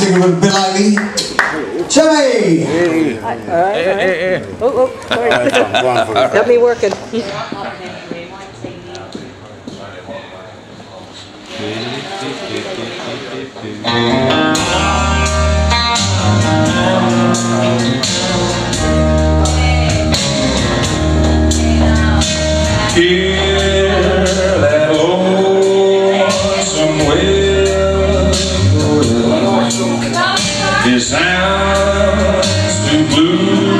sing a bit lightly. Jimmy! Hey. Oh, sorry. Got me working. Hear that lonesome wail, it sounds too blue.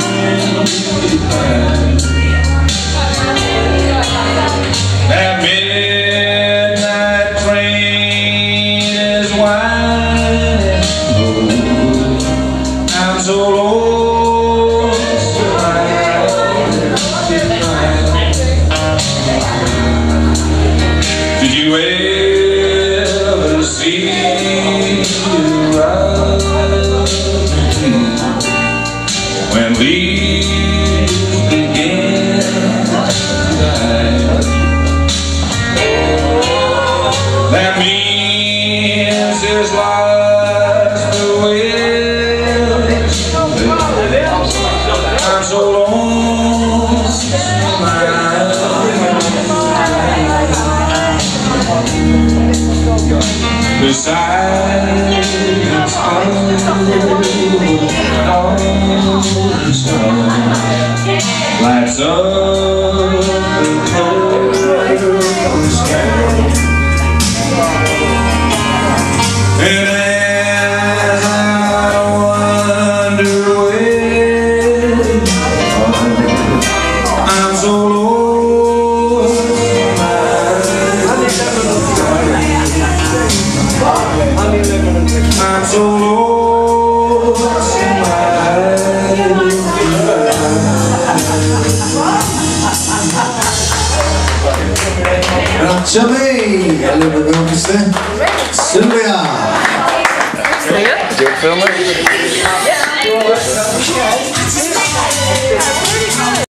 That midnight train is winding low. I'm so lost tonight. Did you ever see the ride when leaves begin to die? That means there's lots to wait. I'm so lost tonight. Besides all the stars lights up the cold sky. And as I wonder where I'm so lost tonight. I'm so lost tonight. Jimmy! A little bit of Elvis there. Sylvia! Do you film it?